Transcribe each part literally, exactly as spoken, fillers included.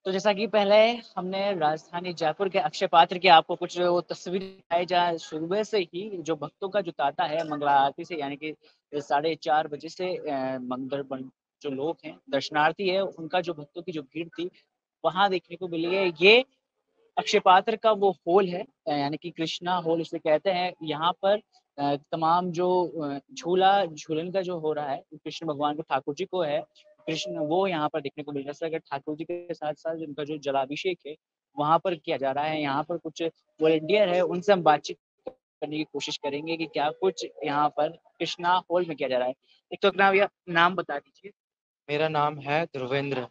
तो जैसा कि पहले हमने राजधानी जयपुर के अक्षय पात्र की आपको कुछ वो तस्वीर दिखाई जहाँ सुबह से ही जो भक्तों का जो ताँता है मंगला आरती से यानी कि साढ़े चार बजे से अ, मंदिर बन जो लोग हैं, दर्शनार्थी है, उनका जो भक्तों की जो भीड़ थी, वहाँ देखने को मिली है। ये अक्षय पात्र का वो हॉल है अ, यानी कि कृष्णा हॉल उसे कहते हैं। यहाँ पर अ, तमाम जो अ, झूला झूलन का जो हो रहा है, कृष्ण भगवान को ठाकुर जी को है, कृष्ण वो यहाँ पर देखने को मिल रहा है। जैसे अगर ठाकुर जी के साथ-साथ उनका जो जलाभिषेक है, वहाँ पर किया जा रहा है। यहाँ पर कुछ वॉलंटियर है, उनसे हम बातचीत करने की कोशिश करेंगे कि क्या कुछ यहाँ पर कृष्णा हॉल में किया जा रहा है। एक तो अपना भैया नाम बता दीजिए। मेरा नाम है ध्रुवेंद्र।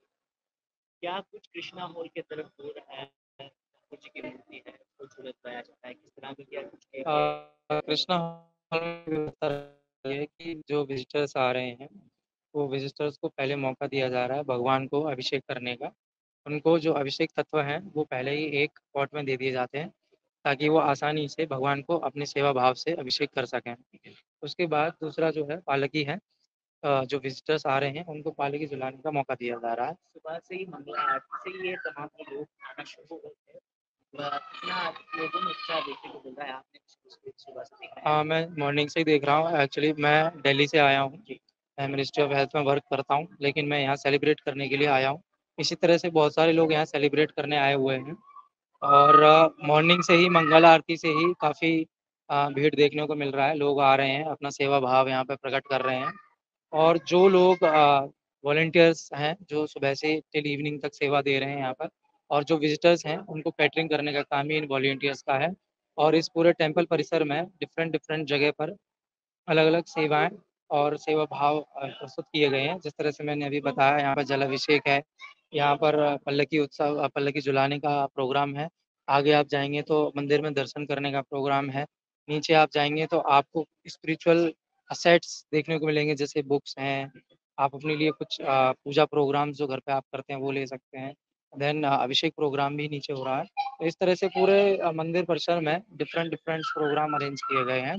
क्या कुछ कृष्णा हॉल की तरफ हो रहा है? ठाकुर जी की मूर्ति है, वो झूला लगाया जाता है, किस तरह का क्या कुछ किया अ, गया है? कृष्णा हॉल में व्यवस्था ये है कि जो विज़िटर्स आ रहे हैं, वो विज़िटर्स को पहले मौका दिया जा रहा है भगवान को अभिषेक करने का। उनको जो अभिषेक तत्व हैं, वो पहले ही एक पॉट में दे दिए जाते हैं, ताकि वो आसानी से भगवान को अपने सेवा भाव से अभिषेक कर सकें। उसके बाद दूसरा जो है पालकी है। अ, जो विज़िटर्स आ रहे हैं, उनको पालकी झुलाने का मौका दिया जा रहा है। सुबह से ही मंगला आरती से ही ये तमाम के लोग आना शुरू हो गए थे। व कितना लोगों में उत्साह देखने को मिल रहा है, आपने उसको सुबह से देखा है? हाँ, मैं मॉर्निंग से ही देख रहा हूँ। एक्चुअली मैं दिल्ली से आया हूँ। जी। मैं मिनिस्ट्री ऑफ हेल्थ में वर्क करता हूँ, लेकिन मैं यहाँ सेलिब्रेट करने के लिए आया हूँ। इसी तरह से बहुत सारे लोग यहाँ सेलिब्रेट करने आए हुए हैं और मॉर्निंग से ही मंगल आरती से ही काफ़ी अ, भीड़ देखने को मिल रहा है। लोग आ रहे हैं, अपना सेवा भाव यहाँ पे प्रकट कर रहे हैं और जो लोग अ, वॉलंटियर्स हैं, जो सुबह से टिल इवनिंग तक सेवा दे रहे हैं यहाँ पर और जो विज़िटर्स हैं, उनको कैटरिंग करने का काम ही इन वॉलंटियर्स का है और इस पूरे टेम्पल परिसर में डिफरेंट डिफरेंट जगह पर अलग-अलग सेवाएँ और सेवा भाव अ, प्रस्तुत किए गए हैं। जिस तरह से मैंने अभी बताया यहाँ पर जलाभिषेक है, यहाँ पर पल्लकी उत्सव अ, पल्लकी झुलाने का प्रोग्राम है। आगे आप जाएँगे तो मंदिर में दर्शन करने का प्रोग्राम है। नीचे आप जाएँगे तो आपको स्पिरिचुअल असेट्स देखने को मिलेंगे जैसे बुक्स हैं, आप अपने लिए कुछ अ, पूजा प्रोग्राम्स जो घर पे आप करते हैं वो ले सकते हैं। देन अभिषेक प्रोग्राम भी नीचे हो रहा है। तो इस तरह से पूरे अ, मंदिर परिसर में डिफरेंट डिफरेंट प्रोग्राम अरेंज किए गए हैं।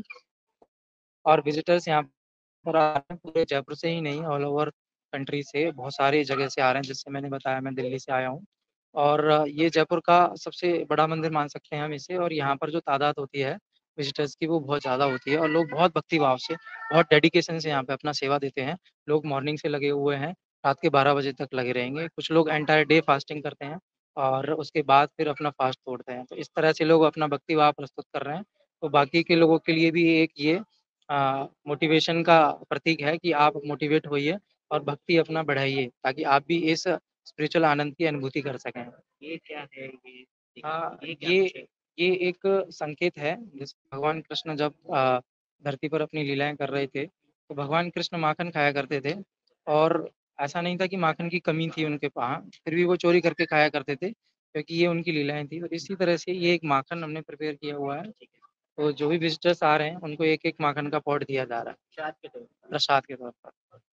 और विज़िटर्स यहाँ पर आ रहे हैं, पूरे जयपुर से ही नहीं ऑल ओवर कंट्री से बहुत सारी जगह से आ रहे हैं, जैसे मैंने बताया मैं दिल्ली से आया हूँ। और ये जयपुर का सबसे बड़ा मंदिर मान सकते हैं हम इसे और यहाँ पर जो तादाद होती है विज़िटर्स की वो बहुत ज़्यादा होती है और लोग बहुत भक्ति भाव से, बहुत डेडिकेशन से यहाँ पे अपना सेवा देते हैं। लोग मॉर्निंग से लगे हुए हैं, रात के बारह बजे तक लगे रहेंगे। कुछ लोग एंटायर डे फास्टिंग करते हैं और उसके बाद फिर अपना फास्ट तोड़ते हैं। तो इस तरह से लोग अपना भक्ति भाव प्रस्तुत कर रहे हैं। तो बाकी के लोगों के लिए भी एक ये अ, मोटिवेशन का प्रतीक है कि आप मोटिवेट होइए और भक्ति अपना बढ़ाइए, ताकि आप भी इस स्पिरिचुअल आनंद की अनुभूति कर सकें। ये क्या है ये? हाँ, ये क्या कुछ है? ये ये एक संकेत है, जैसे भगवान कृष्ण जब अ, धरती पर अपनी लीलाएँ कर रहे थे, तो भगवान कृष्ण माखन खाया करते थे और ऐसा नहीं था कि माखन की कमी थी उनके वहाँ, फिर भी वो चोरी करके खाया करते थे, क्योंकि ये उनकी लीलाएँ थी। और इसी तरह से ये एक माखन हमने प्रिपेयर किया हुआ है, तो जो भी विज़िटर्स आ रहे हैं, उनको एक-एक माखन का पॉट दिया जा रहा है, प्रसाद के तौर पर। प्रसाद के तौर पर।